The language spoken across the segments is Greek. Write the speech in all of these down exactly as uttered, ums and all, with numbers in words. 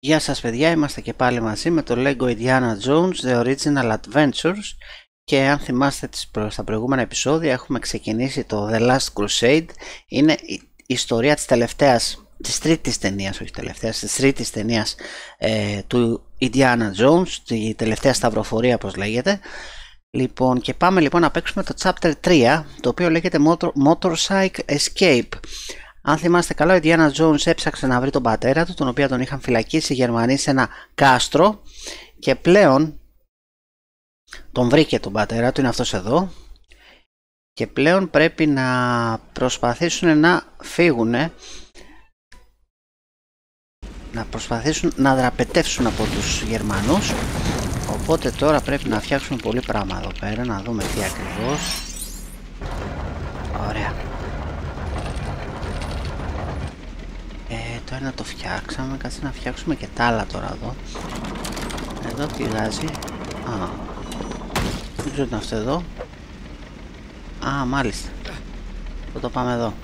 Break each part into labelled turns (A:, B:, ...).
A: Γεια σας παιδιά, είμαστε και πάλι μαζί με το LEGO Indiana Jones The Original Adventures και αν θυμάστε στα προηγούμενα επεισόδια έχουμε ξεκινήσει το The Last Crusade. Είναι η ιστορία της τελευταίας, της τρίτης ταινίας, όχι τελευταίας, της τρίτης ταινίας ε, του Indiana Jones, τη τελευταία σταυροφορία όπως λέγεται. Λοιπόν, και πάμε λοιπόν να παίξουμε το Chapter τρία, το οποίο λέγεται Motor, Motorcycle Escape. Αν θυμάστε καλά, ο Indiana Jones έψαξε να βρει τον πατέρα του, τον οποίο τον είχαν φυλακίσει οι Γερμανοί σε ένα κάστρο, και πλέον τον βρήκε τον πατέρα του, είναι αυτός εδώ, και πλέον πρέπει να προσπαθήσουν να φύγουν, να προσπαθήσουν να δραπετεύσουν από τους Γερμανούς. Οπότε τώρα πρέπει να φτιάξουμε πολύ πράγμα εδώ πέρα, να δούμε τι ακριβώς. Ωραία. Ε, το ένα το φτιάξαμε, κάτσε να φτιάξουμε και τα άλλα τώρα εδώ. Εδώ πηγάζει. Α, δεν ξέρω τι είναι αυτό εδώ. Α, μάλιστα. Αυτό το πάμε εδώ.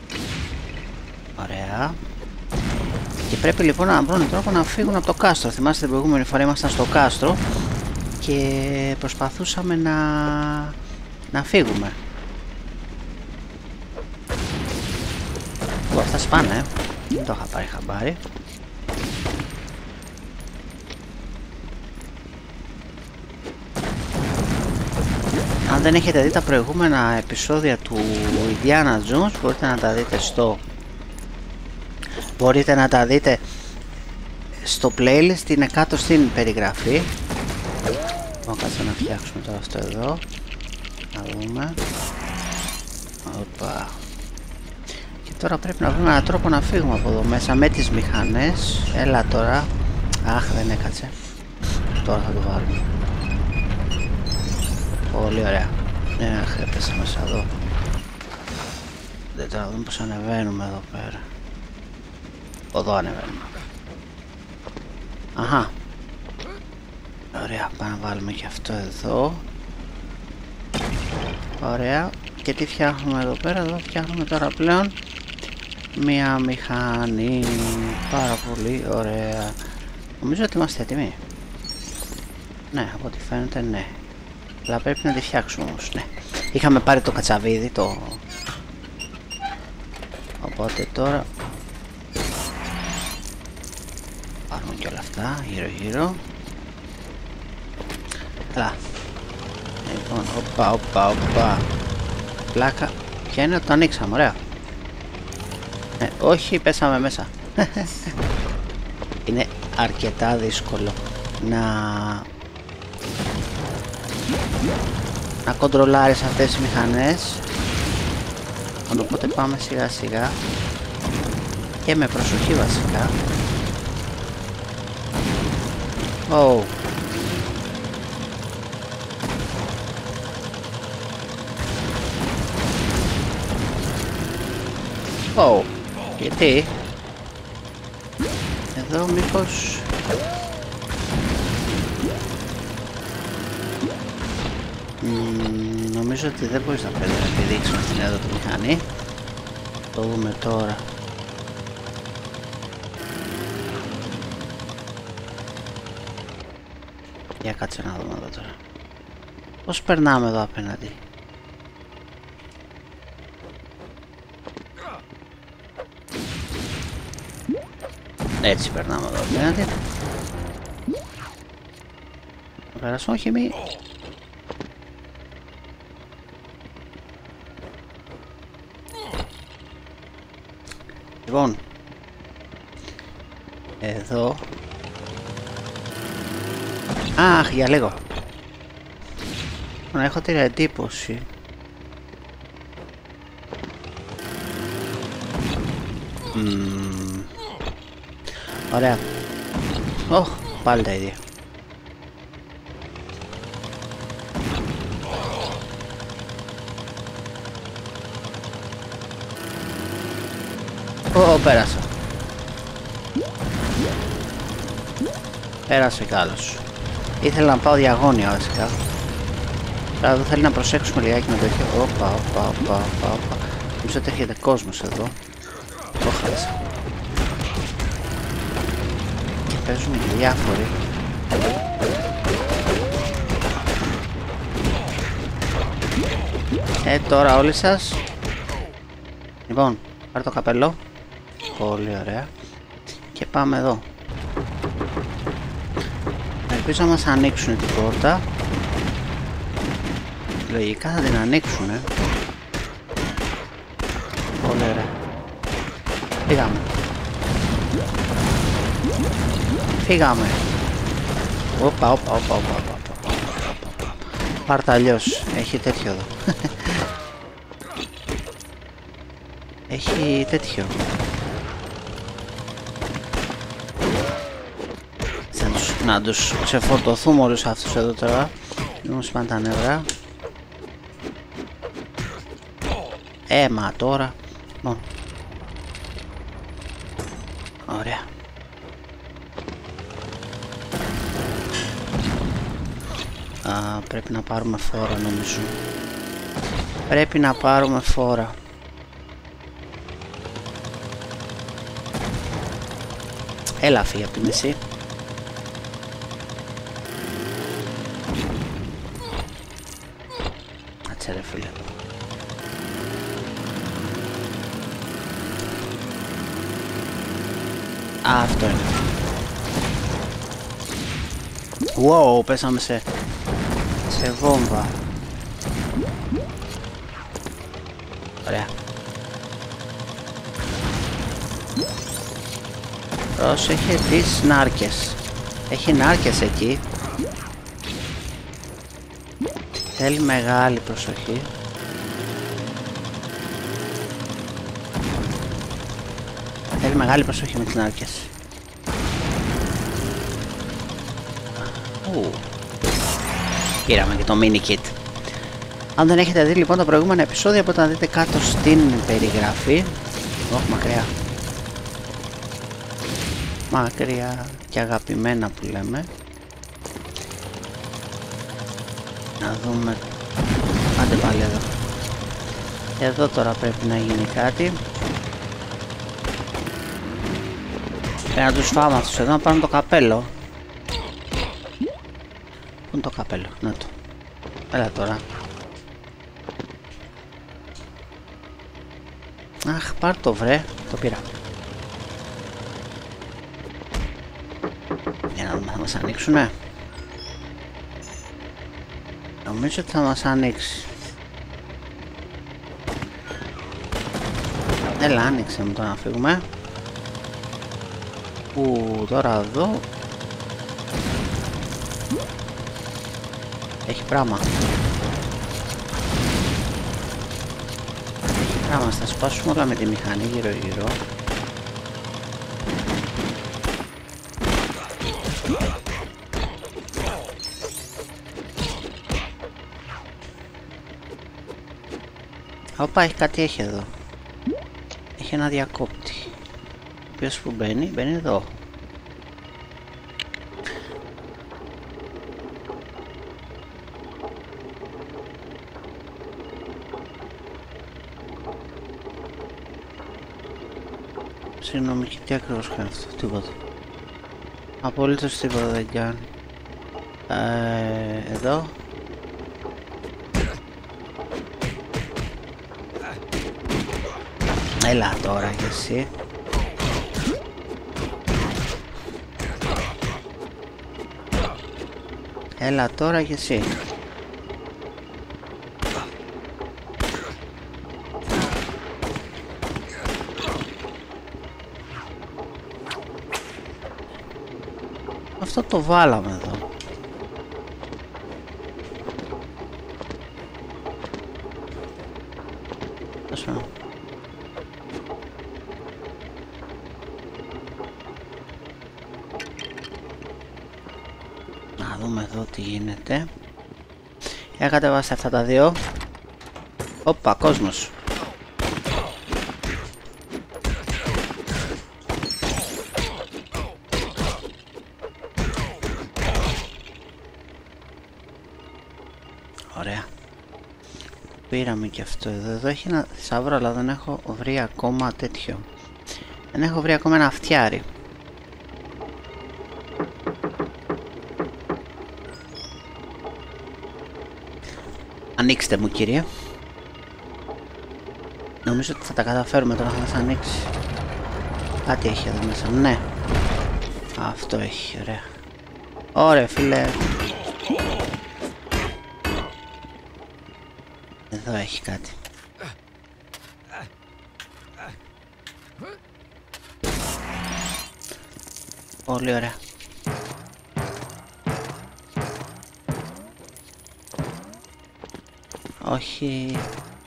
A: Ωραία. Και πρέπει λοιπόν να βρουν τρόπο να φύγουν από το κάστρο. Θυμάστε την προηγούμενη φορά ήμασταν στο κάστρο και προσπαθούσαμε να, να φύγουμε. Ω, αυτά σπάνε. Δεν το είχα πάρει χαμπάρι. Αν δεν έχετε δει τα προηγούμενα επεισόδια του Indiana Jones, μπορείτε να τα δείτε στο μπορείτε να τα δείτε στο playlist, είναι κάτω στην περιγραφή. Λοιπόν, κάτσε να φτιάξουμε τώρα αυτό εδώ. Να δούμε. Οπα. Και τώρα πρέπει να βρούμε έναν τρόπο να φύγουμε από εδώ μέσα με τις μηχανές. Έλα τώρα. Αχ, δεν έκατσε. Τώρα θα το βάλουμε. Πολύ ωραία. Αχ, έπεσα μέσα εδώ. Δεν τώρα δούμε πως ανεβαίνουμε εδώ πέρα. Εδώ ανεβαίνουμε. Αχα. Ωραία, πάμε να βάλουμε και αυτό εδώ. Ωραία. Και τι φτιάχνουμε εδώ πέρα? Εδώ φτιάχνουμε τώρα πλέον μία μηχανή. Πάρα πολύ ωραία. Νομίζω ότι είμαστε έτοιμοι. Ναι, από ό,τι φαίνεται ναι. Αλλά πρέπει να τη φτιάξουμε όμως, ναι. Είχαμε πάρει το κατσαβίδι, το... Οπότε τώρα πάρουμε και όλα αυτά γύρω γύρω. Καλά. Λοιπόν, οπα, οπα, οπα. Πλάκα. Ποια είναι ότι το ανοίξαμε, ωραία. Ε, όχι, πέσαμε μέσα. Είναι αρκετά δύσκολο να... να κοντρολάρεις αυτές τις μηχανές. Οπότε πάμε σιγά σιγά και με προσοχή βασικά. Oh. Oh. Γιατί εδώ μήπως mm, νομίζω ότι δεν μπορείς να πρέπει να επιδείξουμε αυτήν εδώ τη μηχανή. Το δούμε τώρα. Για κάτσε να δούμε εδώ τώρα. Πώς περνάμε εδώ απέναντι? Έτσι περνάμε εδώ απέναντι. Θα περάσω, όχι μη. Λοιπόν, εδώ. Αχ, για λίγο. Να έχω την εντύπωση. Mm. Ωραία. Ωχ, πάλι τα ίδια. Ω, πέρασα. Πέρασε κι άλλος. Ήθελα να πάω διαγώνια βασικά. Τώρα εδώ θέλει να προσέξουμε λιγάκι με το τέτοιο. Όπα, όπα, όπα, όπα. Νομίζω ότι έρχεται κόσμος εδώ. Το χάλασα. παίζουν και διάφοροι. Ε, τώρα όλοι σας. Λοιπόν, πάρε το καπέλο. Πολύ ωραία. Και πάμε εδώ. Ελπίζω να μας ανοίξουν την πόρτα. Λογικά θα την ανοίξουν, ε. Πολύ ωραία. Φύγαμε. Φύγαμε. Όπα, όπα, όπα, όπα. Πάρτα αλλιώς. Έχει τέτοιο εδώ. Έχει τέτοιο. Να τους, να τους ξεφορτωθούμε όλους αυτούς εδώ τώρα. Μην μου σπάνε τα νεύρα. Ε, μα τώρα. Μόνο. Ωραία. Α, πρέπει να πάρουμε φόρα νομίζω. Πρέπει να πάρουμε φόρα. Έλα φύγε από τη μισή. Κάτσε ρε φίλε. Α, αυτό είναι. Wow, πέσαμε σε, σε βόμβα. Ωραία. Πρόσεχε τις νάρκες. Έχει νάρκες εκεί. Θέλει μεγάλη προσοχή. Θέλει μεγάλη προσοχή με τις νάρκες. Ου. Πήραμε και το mini kit. Αν δεν έχετε δει λοιπόν τα προηγούμενα επεισόδια, μπορείτε να δείτε κάτω στην περιγραφή. Όχι, μακριά. Μακριά και αγαπημένα που λέμε. Να δούμε. Άντε πάλι εδώ. Εδώ τώρα πρέπει να γίνει κάτι. Πρέπει να τους φάμε αυτούς εδώ να πάρουν το καπέλο. Πού είναι το καπέλο? Να το. Έλα τώρα. Αχ, πάρ' το βρε. Το πήρα. Για να δούμε, θα μας ανοίξουνε. Νομίζω ότι θα μας ανοίξει. Έλα, άνοιξε μου τώρα να φύγουμε. Ου, τώρα εδώ έχει πράγμα. Έχει πράγμα, θα σπάσουμε όλα με τη μηχανή γύρω γύρω. Όπα, έχει κάτι, έχει εδώ. Έχει ένα διακόπτη. Ποιος που μπαίνει, μπαίνει εδώ. Συγγνώμη, και τι ακριβώς κάνει αυτό? Τίποτα. Απολύτως τίποτα δεν κάνει. Ε, εδώ. Έλα τώρα κι εσύ. Έλα τώρα κι εσύ. Αυτό το βάλαμε εδώ. Όσο. Να δούμε εδώ τι γίνεται. Για κατεβάστε αυτά τα δύο. Όπα, κόσμος. Ωραία. Πήραμε και αυτό εδώ. Εδώ έχει ένα θησαύρο, αλλά δεν έχω βρει ακόμα τέτοιο. Δεν έχω βρει ακόμα ένα αυτιάρι. Ανοίξτε μου, κύριε. Νομίζω ότι θα τα καταφέρουμε τώρα, θα μας ανοίξει. Κάτι έχει εδώ μέσα, ναι. Αυτό έχει, ωραία. Ωραία, φίλε. Εδώ έχει κάτι. Πολύ ωραία. Όχι.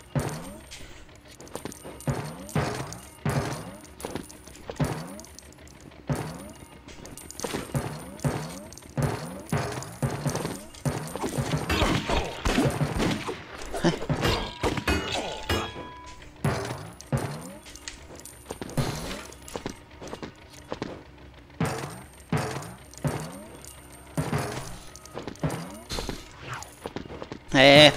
A: Ε,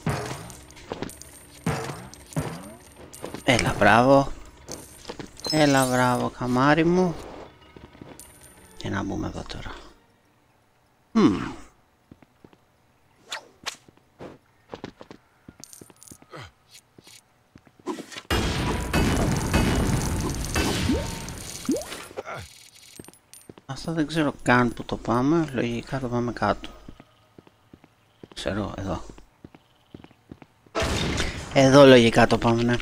A: έλα, μπράβο. Έλα, μπράβο, καμάρι μου. Και να μπούμε εδώ τώρα. Hmm. Αυτό δεν ξέρω καν που το πάμε. Λογικά το πάμε κάτω. Ξέρω, εδώ. Εδώ λογικά το πάμε, ναι.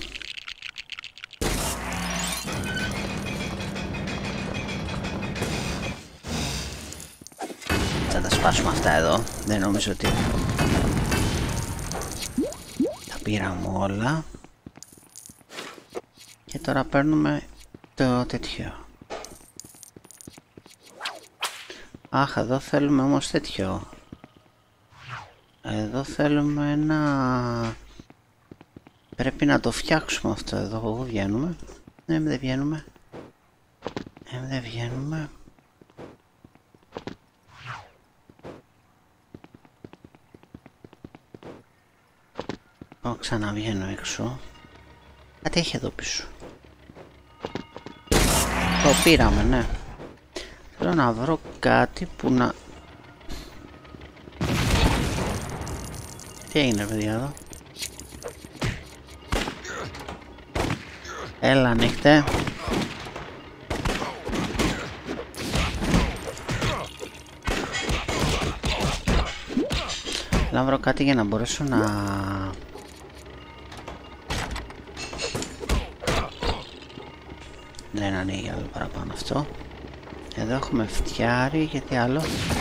A: Θα τα σπάσουμε αυτά εδώ. Δεν νομίζω ότι τα πήραμε όλα. Και τώρα παίρνουμε το τέτοιο. Αχ, εδώ θέλουμε όμως τέτοιο. Εδώ θέλουμε ένα... Πρέπει να το φτιάξουμε αυτό εδώ. Πού βγαίνουμε? Ναι, δεν βγαίνουμε. Ναι, δεν βγαίνουμε. Ω, ξαναβγαίνω έξω. Κάτι έχει εδώ πίσω. Το πήραμε, ναι. Θέλω να βρω κάτι που να... Τι έγινε, παιδιά, εδώ? Έλα, ανοίχτε. Θέλω να βρω κάτι για να μπορέσω να... Δεν ανοίγει άλλο παραπάνω αυτό. Εδώ έχουμε φτιάρι, γιατί άλλο?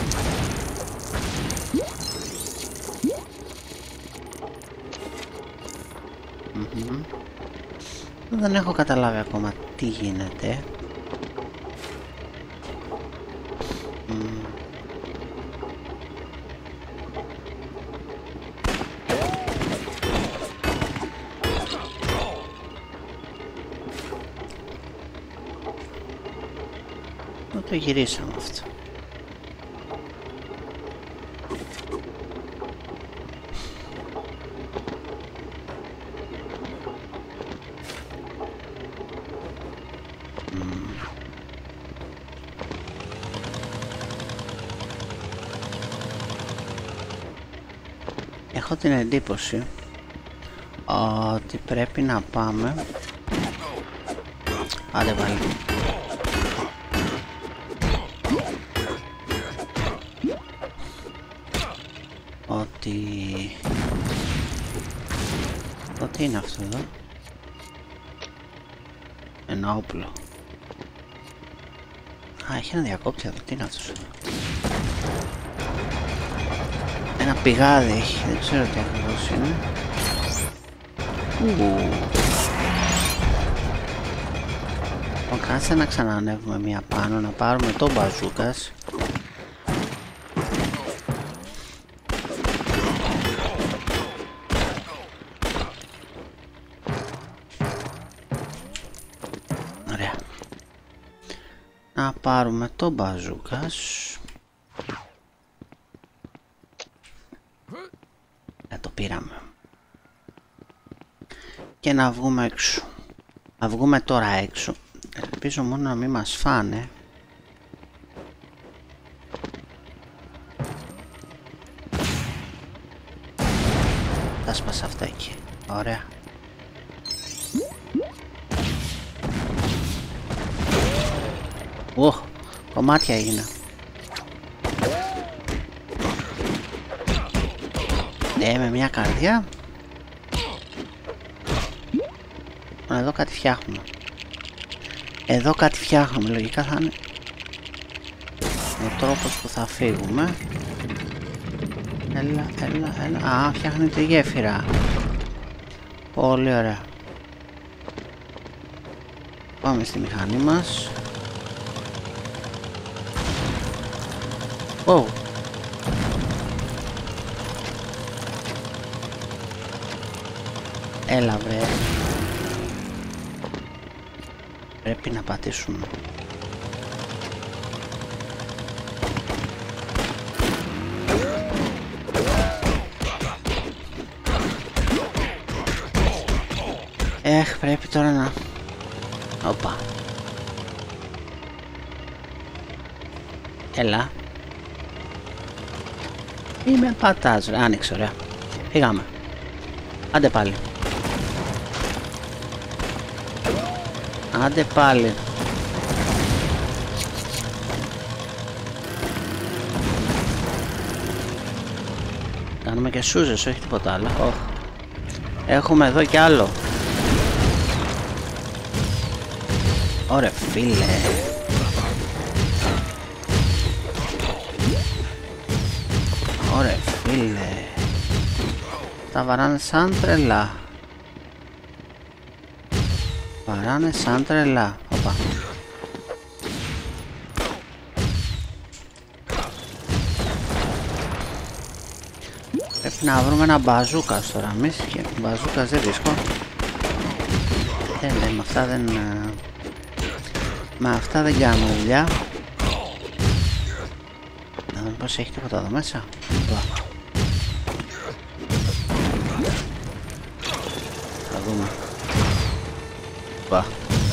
A: Mm-hmm. Δεν έχω καταλάβει ακόμα τι γίνεται. Mm. Το γυρίσαμε αυτό. Έχω την εντύπωση ότι πρέπει να πάμε... Άντε πάλι. Ότι... Το τι είναι αυτό εδώ? Ένα όπλο. Α, έχει ένα διακόπτη εδώ. Τι είναι αυτός εδώ? Ένα πηγάδι έχει. Δεν ξέρω τι ακριβώς είναι. Ου. Κάτσε να ξανανεύουμε μία πάνω, να πάρουμε το μπαζούκας. Ωραία. Να πάρουμε το μπαζούκας. Ε, το πήραμε. Και να βγούμε έξω. Να βγούμε τώρα έξω. Ελπίζω μόνο να μην μας φάνε. Τα σπάσα αυτά εκεί. Ωραία. Ω, κομμάτια έγινα. Ναι, με μια καρδιά. Εδώ κάτι φτιάχνουμε. Εδώ κάτι φτιάχνουμε. Λογικά θα είναι ο τρόπος που θα φύγουμε. Έλα, έλα, έλα. Α, φτιάχνει τη γέφυρα. Πολύ ωραία. Πάμε στη μηχανή μας. Wow. Έλα βρε. Πρέπει να πατήσουμε. Έχ, πρέπει τώρα να... Οπα. Έλα. Ή με πατάς ρε, άνοιξε ωραία. Πήγαμε. Άντε πάλι. Άντε πάλι. Κάνουμε και σούζες, όχι τίποτα άλλο. Oh. Έχουμε εδώ κι άλλο. Ωραία φίλε. Ωραία φίλε. Τα βαράνε σαν τρελά. Βαράνε σαν τρελά. Οπα. Πρέπει να βρούμε ένα μπαζούκας τώρα. Εμείς και μπαζούκας δεν βρίσκω. Δεν, δεν, με αυτά δεν... Με αυτά δεν κάνουμε δουλειά. Να δούμε πως έχει τίποτα εδώ μέσα. Θα δούμε. Πα.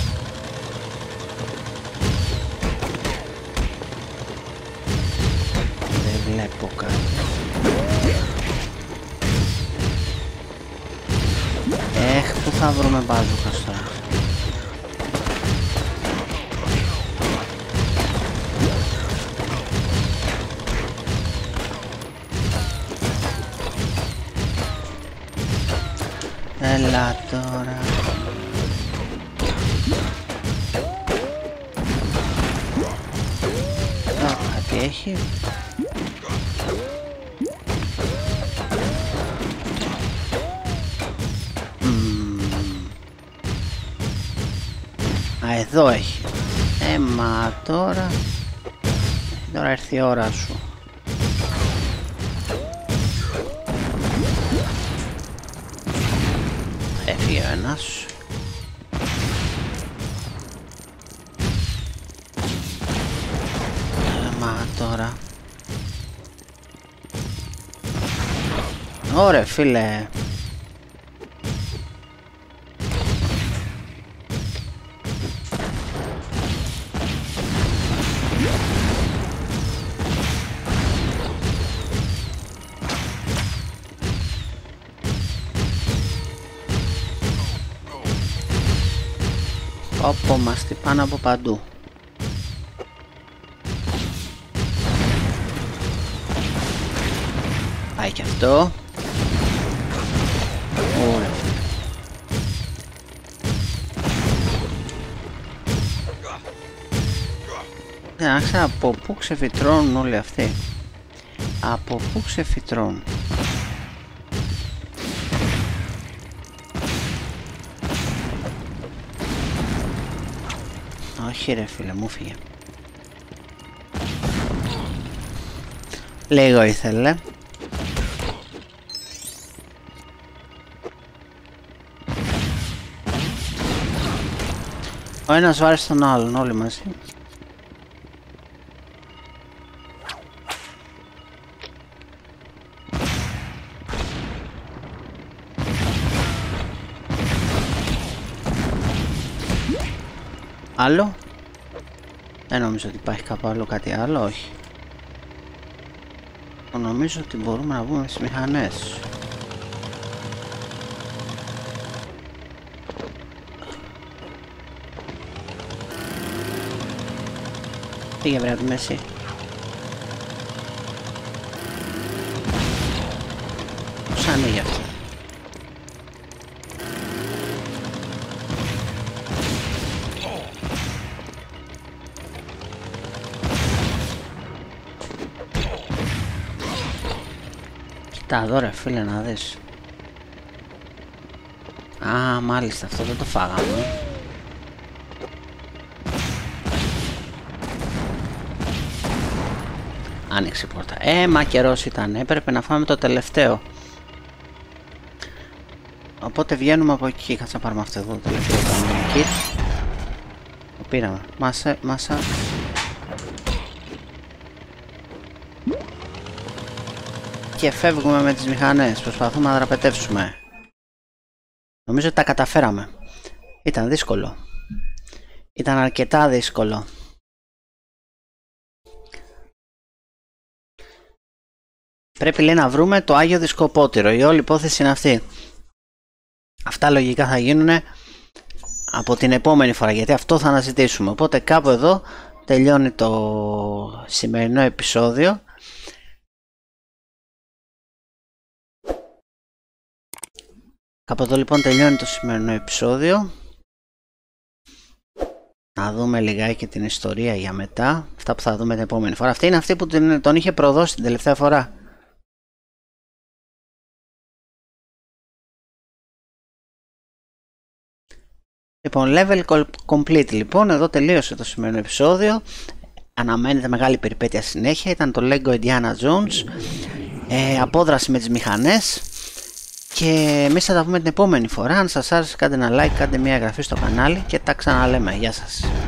A: Δεν βλέπω κάτι. Έχ, πού θα βρούμε μπάζουκας τώρα. Έλα τώρα. Εδώ κάτι έχει. Α, εδώ έχει. Ε, μα τώρα... Τώρα έρθει η ώρα σου. Έφυγε ο ένας. Ε, μα τώρα... Ωραία φίλε. Όπου μας χτυπάνε από παντού. Πάει και αυτό. Ωραία. Δεν άξερα από πού ξεφυτρώνουν όλοι αυτοί. Από πού ξεφυτρώνουν. Όχι ρε φίλε, μου φύγε. Λίγο ήθελε. Ο ένας βάρει στον άλλον, όλοι μαζί. Άλλο. Δεν νομίζω ότι υπάρχει κάπου άλλο κάτι άλλο, όχι. Νομίζω ότι μπορούμε να βγούμε στις μηχανές. Πήγε βρε από τη μέση. Πώς ανοίγει αυτό? Κοίτα εδώ ρε φίλε να δεις. Α, μάλιστα αυτό δεν το φάγαμε. Άνοιξε η πόρτα. Ε, μα καιρός ήταν. Έπρεπε να φάμε το τελευταίο. Οπότε βγαίνουμε από εκεί. Κάτσε να πάρουμε αυτό εδώ το τελευταίο κανονική. Το πήραμε. Μάσα, μάσα. Και φεύγουμε με τις μηχανές. Προσπαθούμε να δραπετεύσουμε. Νομίζω ότι τα καταφέραμε. Ήταν δύσκολο. Ήταν αρκετά δύσκολο. Πρέπει λέει να βρούμε το Άγιο Δισκοπότηρο. Η όλη υπόθεση είναι αυτή. Αυτά λογικά θα γίνουν από την επόμενη φορά, γιατί αυτό θα αναζητήσουμε. Οπότε κάπου εδώ τελειώνει το σημερινό επεισόδιο. Κάπου εδώ λοιπόν τελειώνει το σημερινό επεισόδιο. Να δούμε λιγάκι την ιστορία για μετά. Αυτά που θα δούμε την επόμενη φορά. Αυτή είναι αυτή που τον είχε προδώσει την τελευταία φορά. Λοιπόν, level complete λοιπόν, εδώ τελείωσε το σημερινό επεισόδιο. Αναμένεται μεγάλη περιπέτεια συνέχεια, ήταν το Lego Indiana Jones. ε, Απόδραση με τις μηχανές. Και εμείς θα τα πούμε την επόμενη φορά. Αν σας άρεσε κάντε ένα like, κάντε μια εγγραφή στο κανάλι και τα ξαναλέμε. Γεια σας.